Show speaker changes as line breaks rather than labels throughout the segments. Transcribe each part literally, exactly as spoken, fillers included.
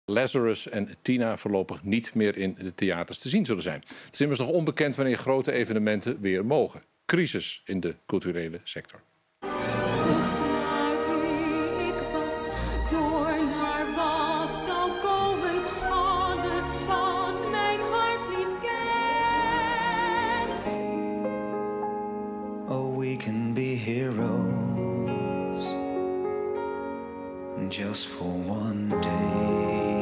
Lazarus en Tina voorlopig niet meer in de theaters te zien zullen zijn. Het is immers nog onbekend wanneer grote evenementen weer mogen. Crisis in de culturele sector.
Oh, we can be heroes just for one day.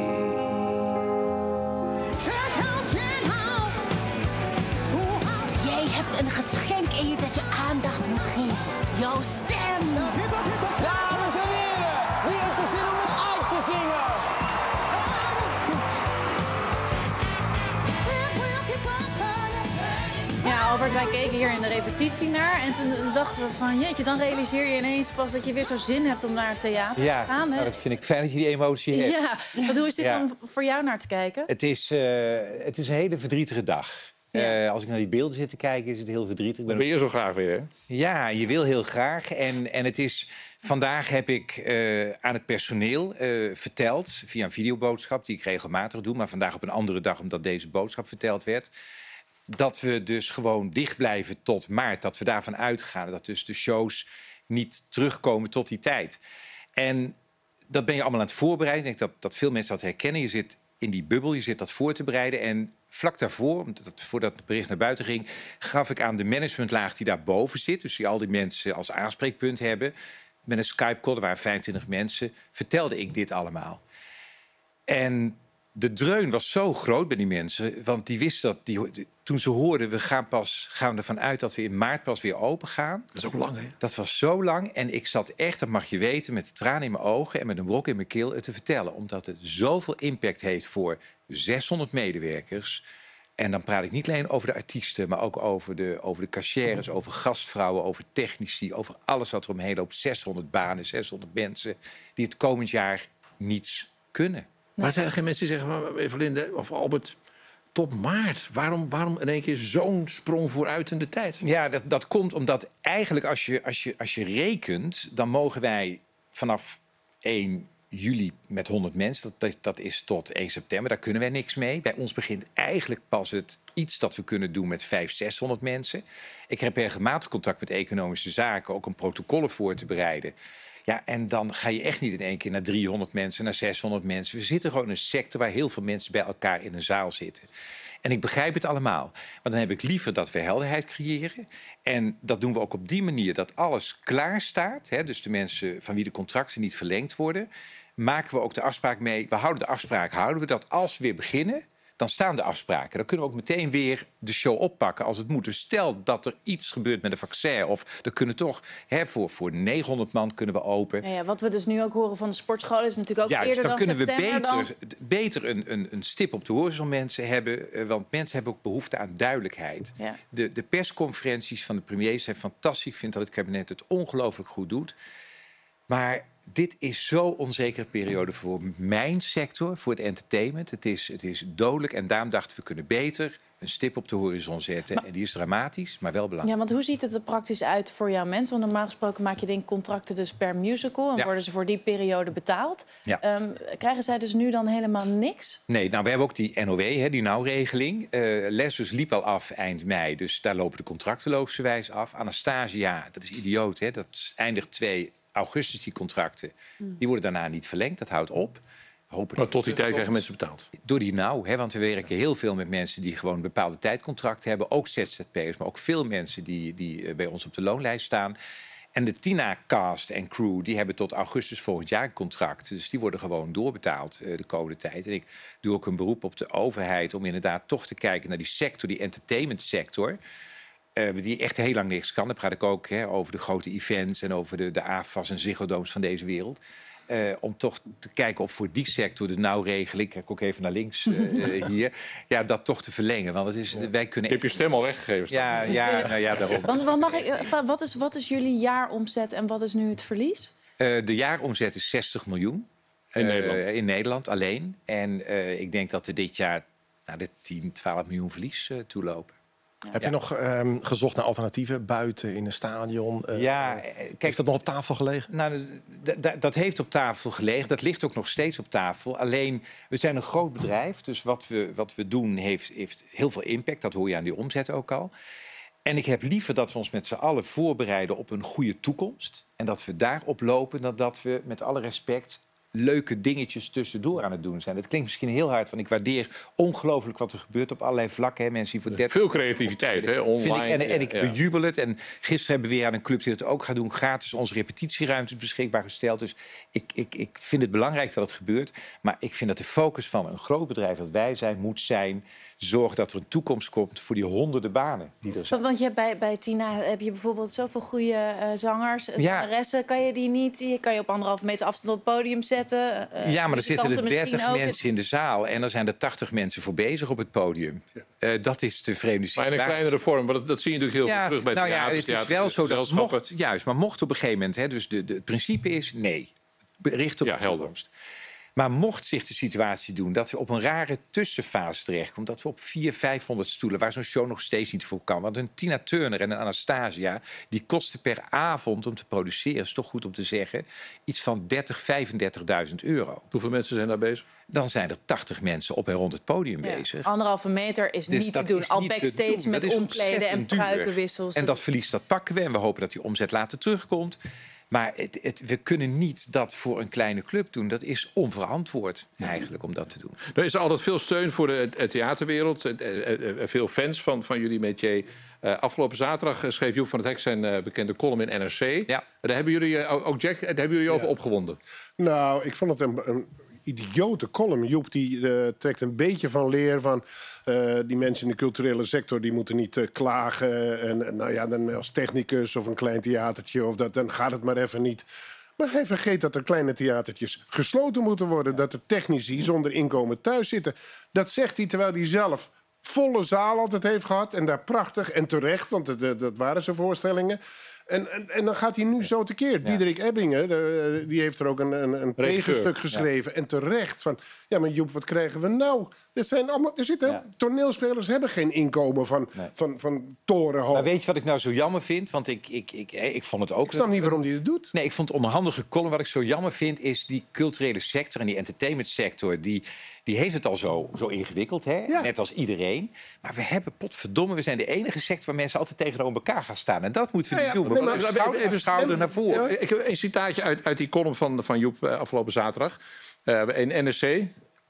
Jij hebt een geschenk in je dat je aandacht moet geven. Jouw stem.
Dames en heren, wie heeft er zin om met uit te zingen?
Ja, Albert, wij keken hier in de repetitie naar. En toen dachten we van, jeetje, dan realiseer je ineens pas dat je weer zo zin hebt om naar het theater
ja,
te gaan. Hè?
Nou, dat vind ik fijn dat je die emotie hebt.
Ja, want hoe is dit
Ja.
om voor jou naar te kijken?
Het is, uh, het is een hele verdrietige dag.
Ja.
Uh, als ik naar die beelden zit te kijken, is het heel verdrietig. Ik ben
Ben je zo graag weer, hè?
Ja, je wil heel graag. En, en het is... Vandaag heb ik uh, aan het personeel uh, verteld, via een videoboodschap die ik regelmatig doe, maar vandaag op een andere dag omdat deze boodschap verteld werd, dat we dus gewoon dicht blijven tot maart. Dat we daarvan uitgaan dat dus de shows niet terugkomen tot die tijd. En dat ben je allemaal aan het voorbereiden. Ik denk dat, dat veel mensen dat herkennen. Je zit in die bubbel, je zit dat voor te bereiden. En vlak daarvoor, voordat het bericht naar buiten ging, gaf ik aan de managementlaag die daarboven zit, dus die al die mensen als aanspreekpunt hebben, met een Skype-call, er waren vijfentwintig mensen, vertelde ik dit allemaal. En de dreun was zo groot bij die mensen, want die wisten dat, die, toen ze hoorden, we gaan pas gaan ervan uit dat we in maart pas weer open gaan.
Dat is ook lang, hè?
Dat was zo lang. En ik zat echt, dat mag je weten, met tranen in mijn ogen en met een brok in mijn keel het te vertellen. Omdat het zoveel impact heeft voor zeshonderd medewerkers. En dan praat ik niet alleen over de artiesten, maar ook over de, over de cashiers, over gastvrouwen, over technici, over alles wat er omheen loopt. zeshonderd banen, zeshonderd mensen die het komend jaar niets kunnen.
Maar zijn er geen mensen die zeggen, maar Evelinde of Albert, tot maart, waarom, waarom in één keer zo'n sprong vooruit in de tijd?
Ja, dat, dat komt omdat eigenlijk als je, als, je, als je rekent, dan mogen wij vanaf één juli met honderd mensen. Dat, dat, dat is tot één september. Daar kunnen wij niks mee. Bij ons begint eigenlijk pas het iets dat we kunnen doen met vijfhonderd, zeshonderd mensen. Ik heb regelmatig contact met economische zaken, ook om protocollen voor te bereiden. Ja, en dan ga je echt niet in één keer naar driehonderd mensen, naar zeshonderd mensen. We zitten gewoon in een sector waar heel veel mensen bij elkaar in een zaal zitten. En ik begrijp het allemaal. Maar dan heb ik liever dat we helderheid creëren. En dat doen we ook op die manier dat alles klaar staat. Hè, dus de mensen van wie de contracten niet verlengd worden, maken we ook de afspraak mee. We houden de afspraak, houden we dat als we weer beginnen, dan staan de afspraken. Dan kunnen we ook meteen weer de show oppakken als het moet. Dus stel dat er iets gebeurt met een vaccin, of er kunnen toch, hè, voor, voor negenhonderd man kunnen we open.
Ja, ja, wat we dus nu ook horen van de sportscholen is natuurlijk ook
Ja,
eerder
dan
dan
kunnen we
september
beter,
dan...
beter een, een, een stip op de horizon mensen hebben. eh, Want mensen hebben ook behoefte aan duidelijkheid.
Ja.
De, de persconferenties van de premier zijn fantastisch. Ik vind dat het kabinet het ongelooflijk goed doet. Maar dit is zo'n onzekere periode voor mijn sector, voor het entertainment. Het is, het is dodelijk en daarom dachten we kunnen beter een stip op de horizon zetten.
Maar,
en die is dramatisch, maar wel belangrijk.
Ja, want hoe ziet het er praktisch uit voor jouw mensen? Want normaal gesproken maak je denk ik contracten dus per musical en
Ja.
worden ze voor die periode betaald.
Ja.
Um, krijgen zij dus nu dan helemaal niks?
Nee, nou, we hebben ook die N O W, hè, die nauwregeling. Uh, Lazarus liep al af eind mei, dus daar lopen de contracten logischerwijs af. Anastasia, dat is idioot, hè, dat eindigt twee augustus, die contracten.
Hmm.
Die worden daarna niet verlengd, dat houdt op. Hopen
Maar tot die tijd krijgen mensen betaald.
Door die nauw, hè, want we werken heel veel met mensen die gewoon een bepaalde tijdcontract hebben. Ook Z Z P'ers, maar ook veel mensen die, die bij ons op de loonlijst staan. En de Tina-cast en crew die hebben tot augustus volgend jaar een contract. Dus die worden gewoon doorbetaald uh, de komende tijd. En ik doe ook een beroep op de overheid om inderdaad toch te kijken naar die sector, die entertainmentsector. Uh, die echt heel lang niks kan. Dan praat ik ook hè, over de grote events en over de, de A F A's en Ziggo Domes van deze wereld. Uh, om toch te kijken of voor die sector de nauwregeling, kijk ook even naar links uh, hier, ja, dat toch te verlengen. Want het is, ja. wij kunnen.
Je hebt je stem al weggegeven. Staan.
Ja, ja, nou ja, daarom.
Want, wat, mag ik, wat, is, wat is jullie jaaromzet en wat is nu het verlies?
Uh, de jaaromzet is zestig miljoen.
In
uh,
Nederland?
In Nederland alleen. En uh, ik denk dat er dit jaar naar de tien, twaalf miljoen verlies uh, toelopen.
Heb je nog um, gezocht naar alternatieven buiten in een stadion? Uh,
Ja,
kijk,
kijk,
dat nog op tafel gelegen?
Nou, d- d- dat heeft op tafel gelegen. Dat ligt ook nog steeds op tafel. Alleen, we zijn een groot bedrijf. Dus wat we, wat we doen heeft, heeft heel veel impact. Dat hoor je aan die omzet ook al. En ik heb liever dat we ons met z'n allen voorbereiden op een goede toekomst. En dat we daarop lopen, dan dat we met alle respect leuke dingetjes tussendoor aan het doen zijn. Dat klinkt misschien heel hard, want ik waardeer ongelooflijk wat er gebeurt op allerlei vlakken. Hè. Mensen die voor dertig
Veel creativiteit, hè? Online.
Vind ik, en, en ik
ja.
bejubel het. En gisteren hebben we weer aan een club die het ook gaat doen, gratis onze repetitieruimtes beschikbaar gesteld. Dus ik, ik, ik vind het belangrijk dat het gebeurt. Maar ik vind dat de focus van een groot bedrijf dat wij zijn, moet zijn, zorg dat er een toekomst komt voor die honderden banen die er zijn.
Want je hebt bij, bij Tina heb je bijvoorbeeld zoveel goede uh, zangers,
Ja.
zangeressen. Kan je die niet, die kan je op anderhalve meter afstand op het podium zetten? Uh,
Ja, maar er zitten er
muzikanten misschien
dertig
ook.
mensen in de zaal en er zijn er tachtig mensen voor bezig op het podium. Uh, dat is de vreemde
Maar
situatie.
in een kleinere vorm, want dat, dat zie je natuurlijk heel
Ja,
veel terug bij
nou ja,
theaters,
het is
theater-
wel zo dat
gezelschappen.
mocht, juist, maar mocht op een gegeven moment, hè, dus de, de, het principe is nee, richt op
Ja,
de
helder.
toekomst. Maar mocht zich de situatie doen dat we op een rare tussenfase terechtkomen, dat we op vierhonderd, vijfhonderd stoelen, waar zo'n show nog steeds niet voor kan. Want een Tina Turner en een Anastasia, die kosten per avond om te produceren, is toch goed om te zeggen, iets van dertig, vijfendertigduizend euro.
Hoeveel mensen zijn daar bezig?
Dan zijn er tachtig mensen op en rond het podium
Ja.
bezig.
Anderhalve meter is
Dus
niet te
dat
doen.
is
Al
niet te
backstage
doen.
met
Dat is
omkleden en
ontzettend duur.
pruikenwissels.
En dat verlies, dat pakken we. En we hopen dat die omzet later terugkomt. Maar het, het, we kunnen niet dat voor een kleine club doen. Dat is onverantwoord eigenlijk om dat te doen.
Er is altijd veel steun voor de eh, theaterwereld. Eh, eh, eh, Veel fans van, van jullie métier. Uh, afgelopen zaterdag schreef Joep van het Hek zijn uh, bekende column in N R C.
Ja.
Daar hebben jullie, uh, ook Jack, daar hebben jullie over opgewonden.
Nou, ik vond het een, een idiote column. Joep die uh, trekt een beetje van leer van uh, die mensen in de culturele sector die moeten niet uh, klagen. En, en nou ja, dan als technicus of een klein theatertje of dat, dan gaat het maar even niet. Maar hij vergeet dat er kleine theatertjes gesloten moeten worden. Dat er technici zonder inkomen thuis zitten. Dat zegt hij terwijl hij zelf volle zaal altijd heeft gehad. En daar prachtig en terecht, want dat, dat waren zijn voorstellingen. En, en, en dan gaat hij nu zo tekeer. Ja. Diederik Ebbingen, de, die heeft er ook een, een, een tegenstuk geschreven. Ja. En terecht van, ja, maar Joep, wat krijgen we nou? Er, zijn allemaal, er zitten ja. toneelspelers hebben geen inkomen van, nee. van, van torenhoog.
Maar weet je wat ik nou zo jammer vind? Want ik, ik, ik, ik vond het ook...
Ik snap niet waarom hij het doet.
Nee, ik vond het onhandige column. Wat ik zo jammer vind, is die culturele sector en die entertainmentsector. Die, die heeft het al zo, zo ingewikkeld, hè? Ja. Net als iedereen. Maar we hebben, potverdomme, we zijn de enige sector waar mensen altijd tegenover elkaar gaan staan. En dat moeten we
ja,
niet
ja,
doen.
nee,
Maar
maar,
schouder, even schouder naar voren.
Ja, ik heb een citaatje uit, uit die column van, van Joep uh, afgelopen zaterdag. Uh, in N R C. Uh,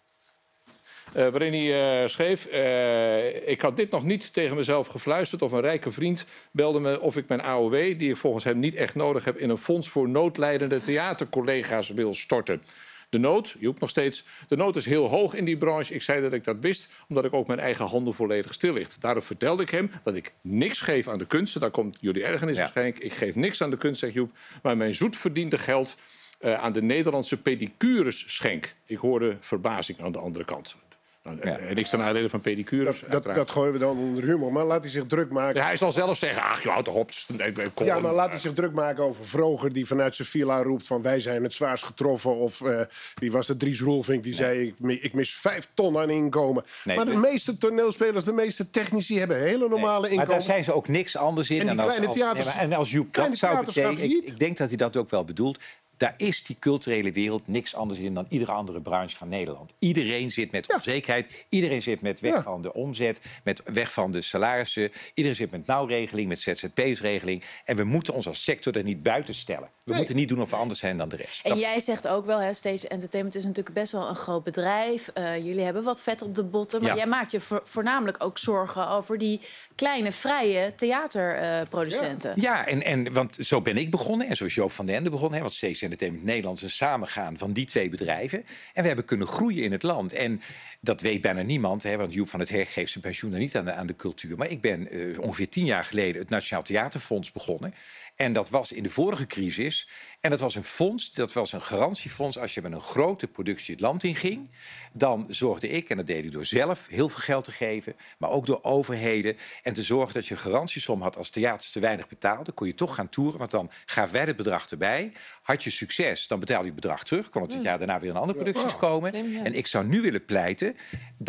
waarin hij uh, schreef... Uh, ik had dit nog niet tegen mezelf gefluisterd... of een rijke vriend belde me of ik mijn A O W... die ik volgens hem niet echt nodig heb... in een fonds voor noodlijdende theatercollega's wil storten. De nood, Joep nog steeds, de nood is heel hoog in die branche. Ik zei dat ik dat wist, omdat ik ook mijn eigen handel volledig stil ligt. Daarop vertelde ik hem dat ik niks geef aan de kunsten. Daar komt jullie ergernis ja. waarschijnlijk. Ik geef niks aan de kunst, zegt Joep. Maar mijn zoet verdiende geld uh, aan de Nederlandse pedicures schenk. Ik hoorde verbazing aan de andere kant. Nou, ja. En niks ten nadele van pedicures.
Dat, dat, dat gooien we dan onder humor. Maar laat hij zich druk maken.
Ja, hij zal zelf zeggen, ach, je houdt toch op. Kom
ja, maar laat hij zich druk maken over Vroger... die vanuit zijn villa roept van wij zijn het zwaarst getroffen. Of uh, wie was het, Dries Roelvink, die nee. zei... Ik, ik mis vijf ton aan inkomen. Nee, maar de nee. meeste toneelspelers, de meeste technici... hebben hele normale nee. inkomen.
Maar daar zijn ze ook niks anders in.
En,
en
die
als,
kleine theaters...
als, nee, en als Joep dat zou betekenen... Ik, ik denk dat hij dat ook wel bedoelt... Daar is die culturele wereld niks anders in dan iedere andere branche van Nederland. Iedereen zit met ja. onzekerheid. Iedereen zit met weg ja. van de omzet, met weg van de salarissen. Iedereen zit met nauwregeling, met Z Z P's-regeling. En we moeten ons als sector er niet buiten stellen. We nee. moeten niet doen of we anders zijn dan de rest.
En
dat...
jij zegt ook wel, hè, Stage Entertainment is natuurlijk best wel een groot bedrijf. Uh, jullie hebben wat vet op de botten. Maar ja. jij maakt je vo voornamelijk ook zorgen over die kleine, vrije theaterproducenten. Uh,
ja, ja en, en, want zo ben ik begonnen. En zo is Joop van den Ende begonnen. Hè, want Stage Entertainment Nederland is een samengaan van die twee bedrijven. En we hebben kunnen groeien in het land. En dat weet bijna niemand, hè, want Joep van het Hek geeft zijn pensioen dan niet aan de, aan de cultuur. Maar ik ben uh, ongeveer tien jaar geleden het Nationaal Theaterfonds begonnen. En dat was in de vorige crisis. En dat was een fonds, dat was een garantiefonds. Als je met een grote productie het land in ging, dan zorgde ik, en dat deed ik door zelf heel veel geld te geven, maar ook door overheden, en te zorgen dat je een garantiesom had als theaters te weinig betaalden. Kon je toch gaan toeren, want dan gaven wij het bedrag erbij. Had je succes, dan betaalde je het bedrag terug. Kon het het jaar daarna weer een andere producties komen. En ik zou nu willen pleiten dat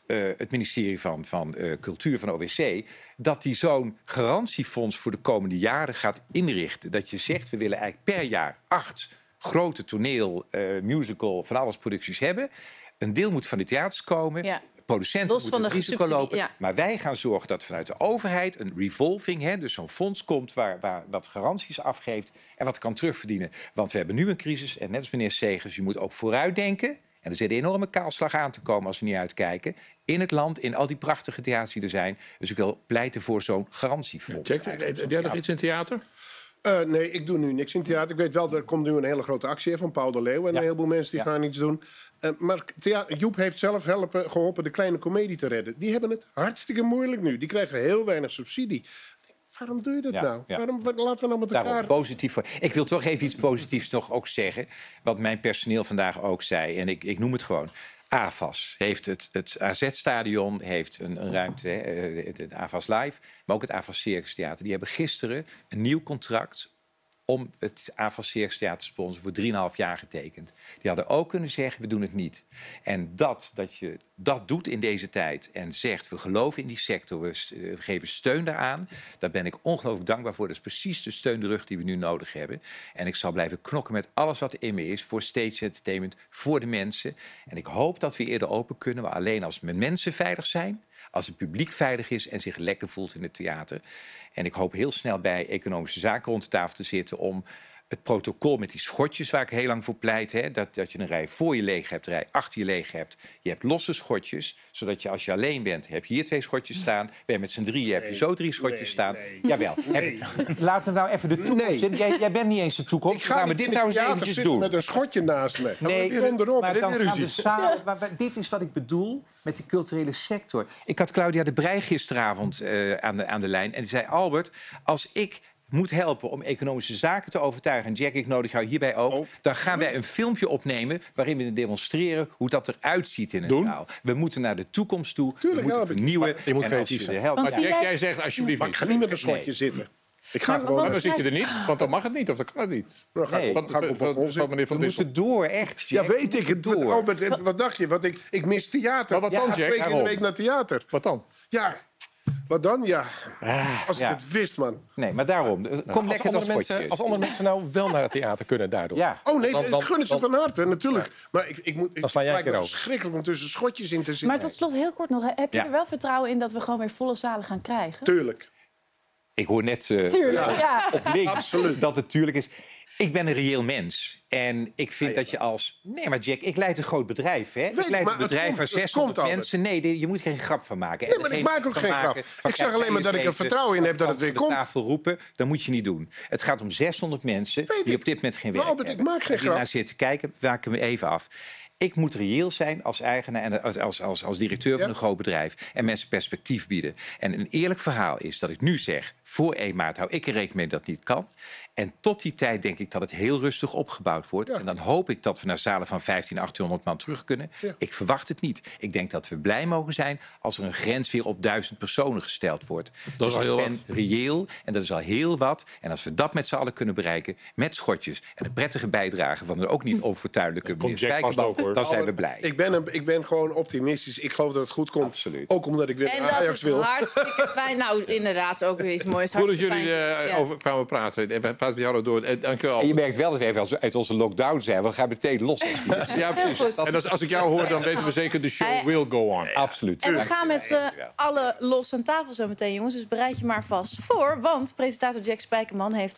uh, het ministerie van, van uh, Cultuur van O W C... dat die zo'n garantiefonds voor de komende jaren gaat inrichten. Dat je zegt, we willen eigenlijk per jaar acht grote toneel, uh, musical, van alles producties hebben. Een deel moet van de theaters komen.
Ja.
Producenten
Los
moeten
van
het
de
risico
subsidie,
lopen.
ja.
Maar wij gaan zorgen dat vanuit de overheid een revolving... Hè, dus zo'n fonds komt waar, waar wat garanties afgeeft... en wat kan terugverdienen. Want we hebben nu een crisis. En net als meneer Segers, je moet ook vooruitdenken... en er zit een enorme kaalslag aan te komen als we niet uitkijken... in het land, in al die prachtige theaters die er zijn. Dus ik wil pleiten voor zo'n garantiefonds.
Jack, heb jij nog iets in theater?
Uh, nee, ik doe nu niks in theater. Ik weet wel, er komt nu een hele grote actie van Paul de Leeuw... en
Ja.
een heleboel mensen die
Ja.
gaan iets doen. Uh, maar thea- Joep heeft zelf helpen, geholpen de kleine komedie te redden. Die hebben het hartstikke moeilijk nu. Die krijgen heel weinig subsidie. Waarom doe je dat
Ja,
nou?
ja.
Waarom, wat- laten we nou met elkaar...
Daarom, positief voor. Ik wil toch even iets positiefs nog ook zeggen. Wat mijn personeel vandaag ook zei. En ik, ik noem het gewoon. A F A S heeft het, het A Z-stadion, heeft een, een ruimte, hè, het, het A F A S Live, maar ook het A F A S Circus Theater. Die hebben gisteren een nieuw contract om het A F A S Circus Theater te sponsoren voor drieënhalf jaar getekend. Die hadden ook kunnen zeggen, we doen het niet. En dat, dat je dat doet in deze tijd en zegt, we geloven in die sector, we, st- we geven steun daaraan. Daar ben ik ongelooflijk dankbaar voor. Dat is precies de steun de rug die we nu nodig hebben. En ik zal blijven knokken met alles wat in me is voor stage entertainment, voor de mensen. En ik hoop dat we eerder open kunnen, maar alleen als mijn mensen veilig zijn, als het publiek veilig is en zich lekker voelt in het theater. En ik hoop heel snel bij Economische Zaken rond de tafel te zitten om het protocol met die schotjes waar ik heel lang voor pleit, hè, dat, dat je een rij voor je leeg hebt, een rij achter je leeg hebt. Je hebt losse schotjes, zodat je als je alleen bent, heb je hier twee schotjes staan. Ben je met z'n drieën, heb je zo drie schotjes
nee,
staan.
nee.
Jawel.
Nee.
Heb, laat me nou even de toekomst
Nee.
in. Jij, jij bent niet eens de toekomst.
Ik ga
Laten we
niet
dit
in
nou
het
eens
theater
eventjes
zitten
doen.
met een schotje naast me.
Nee,
Kom erop.
maar
Dit
dan
is
gaan de
ruzie.
zaal, maar, maar dit is wat ik bedoel met de culturele sector. Ik had Claudia de Breij gisteravond uh, aan, de, aan de lijn. En die zei, Albert, als ik moet helpen om Economische Zaken te overtuigen, en Jack, ik nodig jou hierbij ook,
Oh.
dan gaan wij een filmpje opnemen waarin we demonstreren hoe dat eruit ziet in een
Doen?
zaal. We moeten naar de toekomst toe,
Tuurlijk,
we moeten
ja,
vernieuwen.
je moet
en
creatief
als je
zijn.
de helft-
Want
Maar
zie
Jack,
jij-
jij zegt alsjeblieft
Maar
niet.
ik ga niet met een schotje
Nee.
zitten. Ik ga
Maar
gewoon...
wat-
Maar dan zit je er niet, want dan mag het niet of dan kan het niet.
Dan ga,
Nee.
dan ga ik op
Wat-
balkon
wat-
zitten.
meneer
We
Van Dissel.
moeten door, echt.
Ja,
Jack.
weet
We
ik.
moeten
Het,
door.
Albert, wat- wat dacht je? Want ik, ik mis theater.
Maar wat dan,
Ik ga
Jack?
twee keer in de
Waarom?
week naar theater.
Wat dan?
Ja, wat dan? Ja. Als ik
ja.
het wist, man.
Nee, maar daarom. Kom
Als
lekker dat
andere, mensen,
schotje.
als andere mensen nou wel naar het theater kunnen daardoor.
Ja.
Oh nee,
Dan- dan-
ik gun het ze
dan-
van harte, natuurlijk. Maar ik, ik moet, ik,
Dan sla jij
het lijkt me
keer over.
verschrikkelijk om tussen schotjes in te zitten.
Maar tot slot heel kort nog. Heb je
Ja.
er wel vertrouwen in dat we gewoon weer volle zalen gaan krijgen?
Tuurlijk.
Ik hoor net uh,
Tuurlijk, ja.
op links
Absoluut.
dat het tuurlijk is. Ik ben een reëel mens. En ik vind dat je als... Nee, maar Jack, ik leid een groot bedrijf. Hè?
ik,
Ik leid
maar
een
het
bedrijf
komt-
van
het
zeshonderd
komt, Albert.
mensen. Nee, die- je moet geen grap van maken.
Nee, maar ik maak ook
van
geen
maken
grap.
van
Ik zeg
kijk,
alleen maar dat ik er
even
vertrouwen in heb dat het weer
van de
komt.
tafel roepen, dat moet je niet doen. Het gaat om zeshonderd mensen
Weet
die
ik.
op dit moment geen
Maar
werk
Albert, ik
hebben.
maak geen
En die naar
grap.
zitten kijken, waken me even af. Ik moet reëel zijn als eigenaar en als, als, als, als directeur van
Ja.
een groot bedrijf. En mensen perspectief bieden. En een eerlijk verhaal is dat ik nu zeg, voor één maart hou ik er rekening mee dat het niet kan. En tot die tijd denk ik dat het heel rustig opgebouwd wordt.
Ja.
En dan hoop ik dat we naar zalen van vijftienhonderd, achttienhonderd man terug kunnen.
Ja.
Ik verwacht het niet. Ik denk dat we blij mogen zijn als er een grens weer op duizend personen gesteld wordt.
Dat is al
Dus
heel
ik ben
wat.
reëel en dat is al heel wat. En als we dat met z'n allen kunnen bereiken, met schotjes en een prettige bijdrage van een ook niet onfortuinlijke meneer
Jack vast
Spijkerman,
ook, hoor.
dan zijn we blij.
Ik ben, een, ik ben gewoon optimistisch. Ik geloof dat het goed komt.
Absoluut.
Ook omdat ik weer
En
naar
dat
Ajax
is
wil.
hartstikke fijn. Nou, inderdaad, ook weer iets moois.
Goed dat
Hartstikke
jullie
fijn.
eh,
Ja.
over kwamen praten. En we praten met jou nog door. En, dank je wel.
En je merkt wel dat we even uit onze lockdown zijn. We gaan meteen los.
Ja, precies.
goed.
En als, als ik jou hoor, dan weten we zeker de show
Hij-
will go on.
Absoluut.
En we gaan met z'n allen los aan tafel zo meteen, jongens. Dus bereid je maar vast voor. Want presentator Jack Spijkerman heeft